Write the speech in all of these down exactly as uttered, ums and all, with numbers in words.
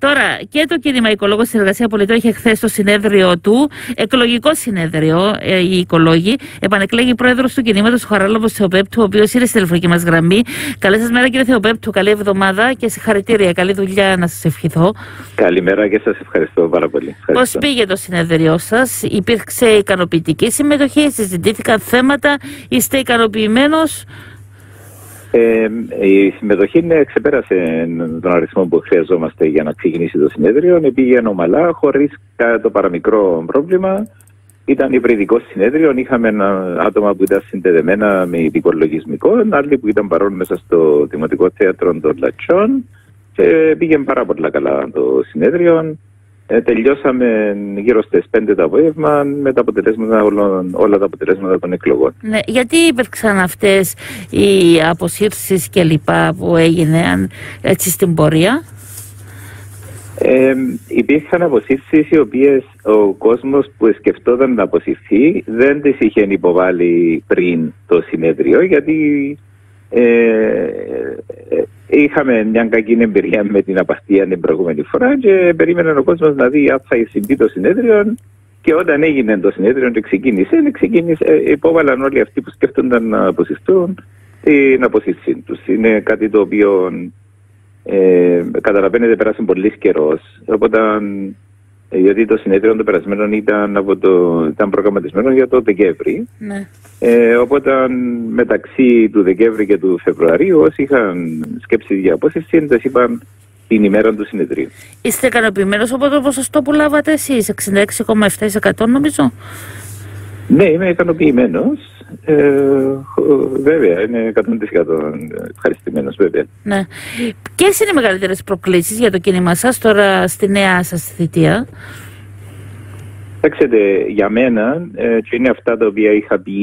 Τώρα, και το κίνημα Οικολόγος Συνεργασία Πολιτών είχε χθες το συνέδριο του, εκλογικό συνέδριο, ε, οι οικολόγοι. Επανεκλέγει πρόεδρος του κινήματος ο Χαράλαμπος Θεοπέπτου, ο οποίος είναι στη τηλεφωνική μας γραμμή. Καλή σας μέρα, κύριε Θεοπέπτου, καλή εβδομάδα και συγχαρητήρια. Καλή δουλειά να σας ευχηθώ. Καλημέρα και σας ευχαριστώ πάρα πολύ. Πώς πήγε το συνέδριό σας, υπήρξε ικανοποιητική συμμετοχή, συζητήθηκαν θέματα, είστε ικανοποιημένος? Ε, η συμμετοχή ναι, ξεπέρασε τον αριθμό που χρειαζόμαστε για να ξεκινήσει το συνέδριο. Πήγαινε ομαλά, χωρίς το παραμικρό πρόβλημα. Ήταν υβριδικό συνέδριο. Είχαμε άτομα που ήταν συνδεδεμένα με ειδικό λογισμικό, άλλοι που ήταν παρόν μέσα στο Δημοτικό Θέατρο των Λατσιών. Και πήγαινε πάρα πολύ καλά το συνέδριο. Ε, τελειώσαμε γύρω στις πέντε το απόγευμα με τα αποτελέσματα, όλα, όλα τα αποτελέσματα των εκλογών. Ναι, γιατί υπήρξαν αυτές οι αποσύρσεις και λοιπά που έγιναν έτσι στην πορεία? Ε, υπήρχαν αποσύρσεις οι οποίες ο κόσμος που σκεφτόταν να αποσυρθεί δεν τις είχε υποβάλει πριν το συνέδριο, γιατί ε, είχαμε μια κακή εμπειρία με την απαρτία την προηγούμενη φορά και περίμενε ο κόσμος να δει αν θα συμβεί το συνέδριο. Και όταν έγινε το συνέδριο και ξεκίνησε, ξεκίνησε υπόβαλαν όλοι αυτοί που σκέφτονταν να αποσυρθούν την αποσύρση τους. Είναι κάτι το οποίο ε, καταλαβαίνετε πέρασε πολύ καιρός. Οπότε, γιατί το συνέδριο των περασμένων ήταν, από το, ήταν προγραμματισμένο για το Δεκέμβρη. Ναι. Ε, οπότε μεταξύ του Δεκέμβρη και του Φεβρουαρίου όσοι είχαν σκέψει για απόσυρση δεν είπαν την ημέρα του συνεδρίου. Είστε ικανοποιημένος από το ποσοστό που λάβατε εσείς, εξήντα έξι κόμμα επτά τοις εκατό νομίζω? Ναι, είμαι ικανοποιημένος. Ε, βέβαια, είναι εκατό τοις εκατό ευχαριστημένος, βέβαια. Ναι. Ποιες είναι οι μεγαλύτερες προκλήσεις για το κίνημα σας τώρα στη νέα σας θητεία? Κοιτάξτε, για μένα, ε, και είναι αυτά τα οποία είχα πει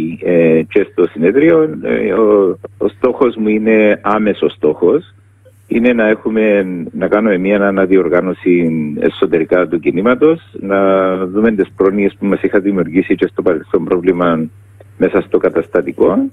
ε, και στο συνέδριο, ε, ο, ο στόχος μου είναι άμεσος στόχος. Είναι να, έχουμε, να κάνουμε μια αναδιοργάνωση εσωτερικά του κινήματος, να δούμε τις πρόνοιες που μας είχα δημιουργήσει και στο παρελθόν πρόβλημα μέσα στο καταστατικό,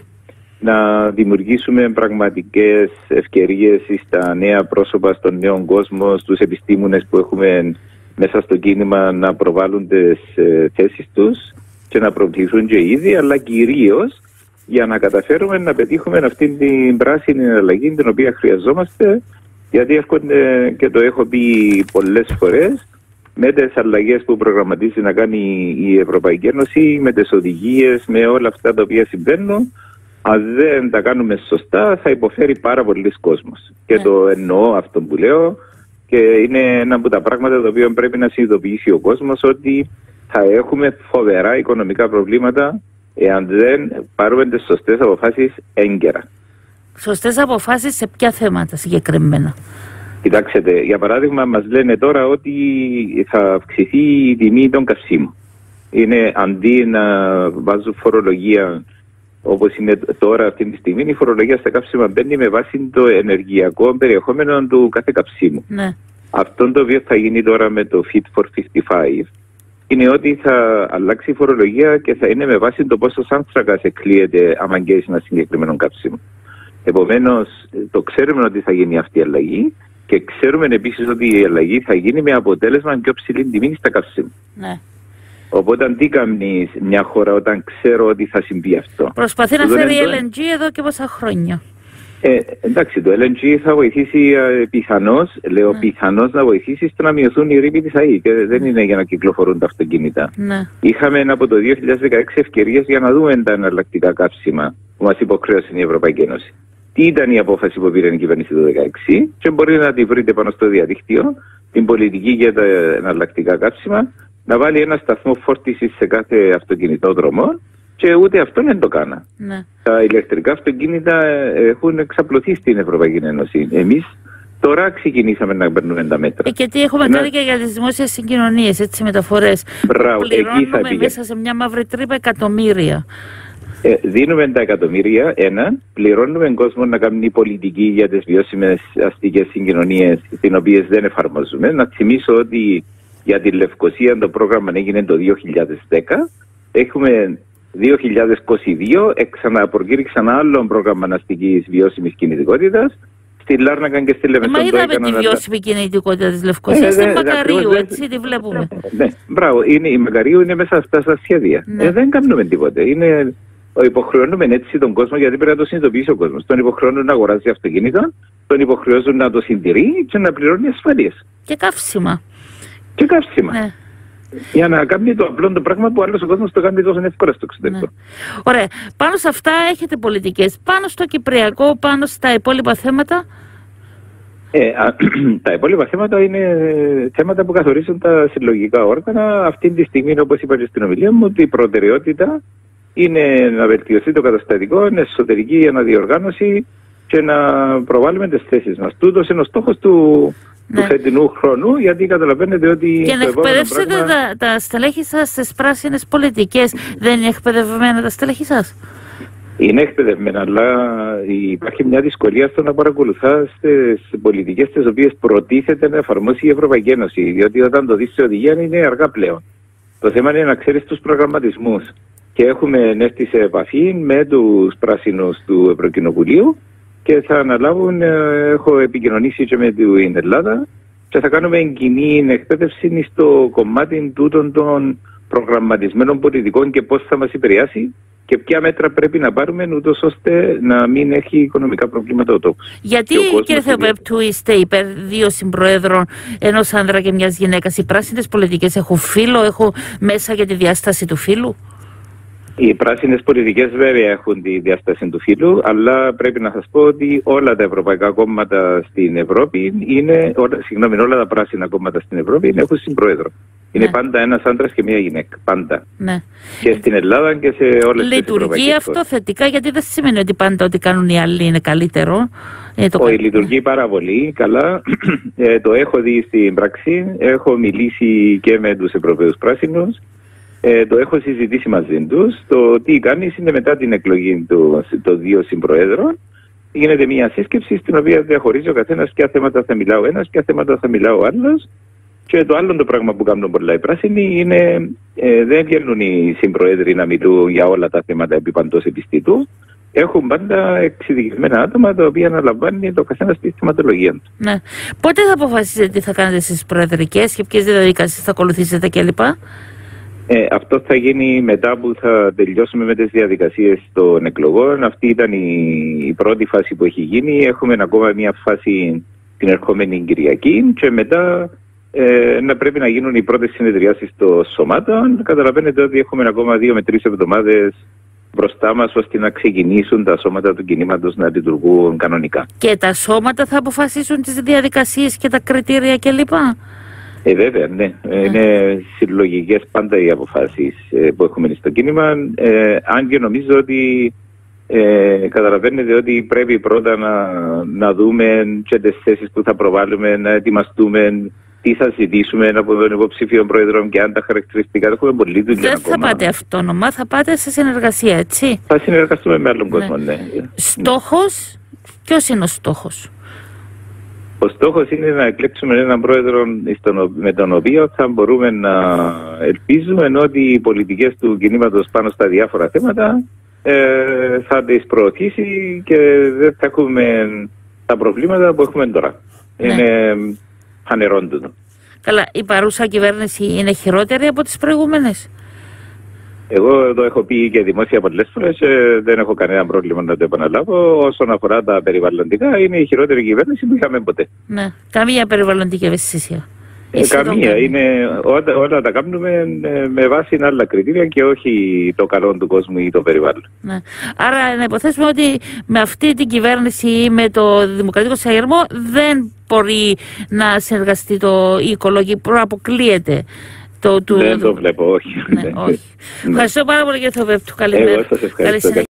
να δημιουργήσουμε πραγματικές ευκαιρίες στα νέα πρόσωπα, στον νέο κόσμο, στους επιστήμονες που έχουμε μέσα στο κίνημα να προβάλλουν τις ε, θέσεις τους και να προωθηθούν και ήδη, αλλά κυρίως για να καταφέρουμε να πετύχουμε αυτή την πράσινη αλλαγή την οποία χρειαζόμαστε, γιατί έρχονται, και το έχω πει πολλές φορές, με τις αλλαγές που προγραμματίζει να κάνει η Ευρωπαϊκή Ένωση, με τις οδηγίες, με όλα αυτά τα οποία συμβαίνουν, αν δεν τα κάνουμε σωστά θα υποφέρει πάρα πολλοί κόσμος. Και yeah. το εννοώ αυτό που λέω, και είναι ένα από τα πράγματα τα οποία πρέπει να συνειδητοποιήσει ο κόσμος, ότι θα έχουμε φοβερά οικονομικά προβλήματα εάν δεν πάρουμε τις σωστές αποφάσεις έγκαιρα. Σωστές αποφάσεις σε ποια θέματα συγκεκριμένα? Κοιτάξτε, για παράδειγμα μας λένε τώρα ότι θα αυξηθεί η τιμή των καυσίμων. Είναι αντί να βάζουν φορολογία όπως είναι τώρα αυτή τη στιγμή, η φορολογία στα καύσιμα μπαίνει με βάση το ενεργειακό περιεχόμενο του κάθε καυσίμου. Ναι. Αυτό το οποίο θα γίνει τώρα με το Fit for πενήντα πέντε είναι ότι θα αλλάξει η φορολογία και θα είναι με βάση το πόσο άνθρακας εκλείεται άμα γκέεις ένα συγκεκριμένο καύσιμο. Επομένως, το ξέρουμε ότι θα γίνει αυτή η αλλαγή και ξέρουμε επίσης ότι η αλλαγή θα γίνει με αποτέλεσμα πιο ψηλή τιμή στα καύσιμα. Ναι. Οπότε τι κάνει μια χώρα όταν ξέρω ότι θα συμβεί αυτό? Προσπαθεί να φέρει ελ εν τζι εδώ και πόσα χρόνια. Ε, εντάξει, το ελ εν τζι θα βοηθήσει ε, πιθανώς, λέω ναι. πιθανώς να βοηθήσει στο να μειωθούν οι ρήποι της ΑΕ και δεν είναι για να κυκλοφορούν τα αυτοκίνητα. Ναι. Είχαμε από το δύο χιλιάδες δεκαέξι ευκαιρίες για να δούμε τα εναλλακτικά καύσιμα που μας υποχρέωσε η Ευρωπαϊκή Ένωση. Τι ήταν η απόφαση που πήρε η κυβέρνηση το δύο χιλιάδες δεκαέξι, και μπορείτε να τη βρείτε πάνω στο διαδίκτυο, την πολιτική για τα εναλλακτικά καύσιμα, να βάλει ένα σταθμό φόρτισης σε κάθε αυτοκινητόδρομο, και ούτε αυτό δεν το κάνα. Ναι. Τα ηλεκτρικά αυτοκίνητα έχουν εξαπλωθεί στην Ευρωπαϊκή Ένωση. Εμείς τώρα ξεκινήσαμε να παίρνουμε τα μέτρα. Ε, και τι έχουμε Ένα... κάνει και για τις δημόσιες συγκοινωνίες, έτσι, μεταφορές. Μπράβο, εκεί θα πήγε. Μέσα σε μια μαύρη τρύπα εκατομμύρια. Ε, δίνουμε τα εκατομμύρια, ένα, πληρώνουμε κόσμο να κάνει πολιτική για τις βιώσιμες αστικές συγκοινωνίες, τις οποίες δεν εφαρμόζουμε. Να θυμίσω ότι για τη Λευκοσία το πρόγραμμα έγινε το δύο χιλιάδες δέκα. Έχουμε δύο χιλιάδες είκοσι δύο, ξαναπροκήρυξαν άλλο πρόγραμμα αστικής βιώσιμης κινητικότητας. στη Λάρνακα και στη Λεμεσόν. Μα είδαμε τη βιώσιμη κινητικότητα της Λευκωσίας, ε, στην Μακαρίου, έτσι τη βλέπουμε. Ναι, μπράβο, είναι, η Μακαρίου είναι μέσα αυτά στα σχέδια. Ναι. Ε, δεν κάνουμε τίποτε. Είναι, υποχρεώνουμε έτσι τον κόσμο, γιατί πρέπει να το συνειδητοποιήσει ο κόσμος. Τον υποχρεώνουν να αγοράζει αυτοκίνητα, τον υποχρεώνουν να το συντηρεί και να πληρώνει ασφαλείες. Και καύσιμα. Και καύσιμα. Ναι. Για να κάνει το απλό το πράγμα που άλλος ο κόσμος το κάνει τόσο εύκολα στο εξωτερικό. Ναι. Ωραία. Πάνω σε αυτά έχετε πολιτικές. Πάνω στο Κυπριακό, πάνω στα υπόλοιπα θέματα. Ε, α, τα υπόλοιπα θέματα είναι θέματα που καθορίζουν τα συλλογικά όργανα. Αυτή τη στιγμή, όπως είπα και στην ομιλία μου, ότι η προτεραιότητα είναι να βελτιωθεί το καταστατικό, εσωτερική αναδιοργάνωση και να προβάλλουμε τις θέσεις μας. Τούτος είναι ο στόχος του, ναι. του φετινού χρόνου, γιατί καταλαβαίνετε ότι... Και να εκπαιδεύσετε πράγμα... τα, τα στελέχη σας στις πράσινες πολιτικές. Δεν είναι εκπαιδευμένα τα στελέχη σας? Είναι εκπαιδευμένα, αλλά υπάρχει μια δυσκολία στο να παρακολουθά τις πολιτικές τις οποίες προτίθεται να εφαρμόσει η Ευρωπαϊκή Ένωση. Διότι όταν το δεις σε οδηγία είναι αργά πλέον. Το θέμα είναι να ξέρεις τους προγραμματισμούς. Και έχουμε έρθει σε επαφή με τους πράσινους του Ευρωκοινοβουλίου και θα αναλάβουν, έχω επικοινωνήσει και με την Ελλάδα και θα κάνουμε κοινή εκπαίδευση στο κομμάτι τούτων των προγραμματισμένων πολιτικών και πώς θα μας επηρεάσει και ποια μέτρα πρέπει να πάρουμε ούτως ώστε να μην έχει οικονομικά προβλήματα ο τόπος. Γιατί, κύριε Θεοπέπτου, είστε υπέρ δύο συμπροέδρων, ενός άνδρα και μιας γυναίκας? Οι πράσινες πολιτικές έχουν φύλο, έχουν μέσα για τη διάσταση του φύλου? Οι πράσινες πολιτικές βέβαια έχουν τη διάσταση του φύλου, αλλά πρέπει να σας πω ότι όλα τα ευρωπαϊκά κόμματα στην Ευρώπη είναι, όλα, συγγνώμη, όλα τα πράσινα κόμματα στην Ευρώπη έχουν συμπρόεδρο. Είναι ναι. πάντα ένας άντρας και μια γυναίκα. Πάντα. Ναι. Και στην Ελλάδα και σε όλες τις ευρωπαϊκές. Λειτουργεί αυτό θετικά, γιατί δεν σημαίνει ότι πάντα ό,τι κάνουν οι άλλοι είναι καλύτερο. Ε, το Όχι, λειτουργεί πάρα πολύ καλά. ε, το έχω δει στην πράξη. Έχω μιλήσει και με τους Ευρωπαίους πράσινους. Ε, το έχω συζητήσει μαζί τους. Το τι κάνεις είναι μετά την εκλογή των δύο συμπροέδρων. Γίνεται μια σύσκεψη στην οποία διαχωρίζει ο καθένας ποια θέματα θα μιλάω ένας, ποια θέματα θα μιλάω ο άλλος. Και το άλλο το πράγμα που κάνουν πολλά οι πράσινοι είναι ε, δεν βγαίνουν οι συμπροέδροι να μιλούν για όλα τα θέματα επί παντός επιστήτου. Έχουν πάντα εξειδικευμένα άτομα τα οποία αναλαμβάνει το καθένα στη θεματολογία του. Ναι. Πότε θα αποφασίσετε τι θα κάνετε στις προεδρικές και ποιες διαδικασίες θα ακολουθήσετε κλπ? Ε, αυτό θα γίνει μετά που θα τελειώσουμε με τις διαδικασίες των εκλογών. Αυτή ήταν η, η πρώτη φάση που έχει γίνει. Έχουμε ακόμα μια φάση την ερχόμενη Κυριακή και μετά ε, να πρέπει να γίνουν οι πρώτες συνεδριάσεις των σωμάτων. Καταλαβαίνετε ότι έχουμε ακόμα δύο με τρεις εβδομάδες μπροστά μας ώστε να ξεκινήσουν τα σώματα του κινήματος να λειτουργούν κανονικά. Και τα σώματα θα αποφασίσουν τις διαδικασίες και τα κριτήρια κλπ? Ε, βέβαια, ναι. Mm. Είναι συλλογικές πάντα οι αποφάσεις ε, που έχουμε στο κίνημα. Ε, αν και νομίζω ότι ε, καταλαβαίνετε ότι πρέπει πρώτα να, να δούμε και τις θέσεις που θα προβάλλουμε, να ετοιμαστούμε, τι θα ζητήσουμε από τον υποψήφιο πρόεδρο και αν τα χαρακτηριστικά. Έχουμε πολύ δουλειά. Δεν θα πάτε αυτόνομα, θα πάτε σε συνεργασία, έτσι? Θα συνεργαστούμε με άλλον ναι. κόσμο, ναι. Στόχος, ποιος είναι ο στόχος? Ο στόχος είναι να εκλέξουμε έναν πρόεδρο με τον οποίο θα μπορούμε να ελπίζουμε ότι οι πολιτικές του κινήματος πάνω στα διάφορα θέματα ε, θα τις προωθήσει και δεν θα έχουμε τα προβλήματα που έχουμε τώρα. Ναι. Είναι φανερόν τούτο. Καλά, η παρούσα κυβέρνηση είναι χειρότερη από τις προηγούμενες? Εγώ το έχω πει και δημόσια πολλές φορές και δεν έχω κανένα πρόβλημα να το επαναλάβω. Όσον αφορά τα περιβαλλοντικά, είναι η χειρότερη κυβέρνηση που είχαμε ποτέ. Ναι, καμία περιβαλλοντική ευαισθησία. Ε, καμία. Είναι, όλα, όλα τα κάνουμε με βάση άλλα κριτήρια και όχι το καλό του κόσμου ή το περιβάλλον. Ναι. Άρα να υποθέσουμε ότι με αυτή την κυβέρνηση ή με το Δημοκρατικό Συναγερμό δεν μπορεί να συνεργαστεί το η οικολογική, προαποκλείεται. Το, του... Δεν το βλέπω, όχι. Ναι, όχι. Ναι. Ευχαριστώ πάρα πολύ, κύριε Θεοπέπτου. Καλημέρα. Εγώ σας ευχαριστώ.